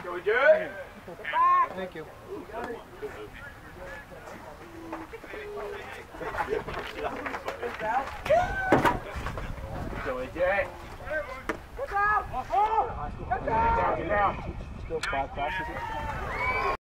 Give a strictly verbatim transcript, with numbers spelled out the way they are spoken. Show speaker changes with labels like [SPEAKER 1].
[SPEAKER 1] Go, Jared.
[SPEAKER 2] Thank you.
[SPEAKER 1] Go, Jared.
[SPEAKER 3] Good job! Good job!
[SPEAKER 1] Get down, get down.
[SPEAKER 2] Still five passes.